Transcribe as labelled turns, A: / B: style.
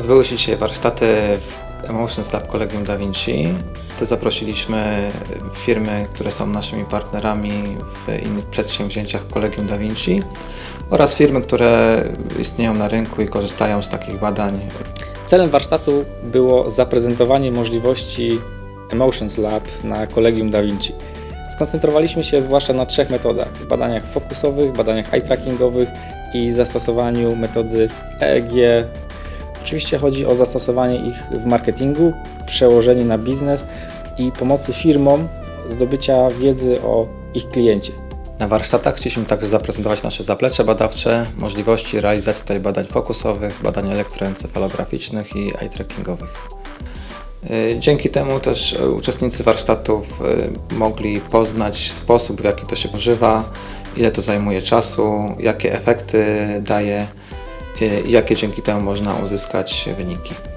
A: Odbyły się dzisiaj warsztaty w Emotions Lab Collegium Da Vinci. Zaprosiliśmy firmy, które są naszymi partnerami w innych przedsięwzięciach Collegium Da Vinci oraz firmy, które istnieją na rynku i korzystają z takich badań.
B: Celem warsztatu było zaprezentowanie możliwości Emotions Lab na Collegium Da Vinci. Skoncentrowaliśmy się zwłaszcza na 3 metodach: badaniach fokusowych, badaniach eye trackingowych i zastosowaniu metody EEG. Oczywiście chodzi o zastosowanie ich w marketingu, przełożenie na biznes i pomocy firmom zdobycia wiedzy o ich kliencie.
A: Na warsztatach chcieliśmy także zaprezentować nasze zaplecze badawcze, możliwości realizacji tutaj badań fokusowych, badań elektroencefalograficznych i eye trackingowych. Dzięki temu też uczestnicy warsztatów mogli poznać sposób, w jaki to się używa, ile to zajmuje czasu, jakie efekty daje i jakie dzięki temu można uzyskać wyniki.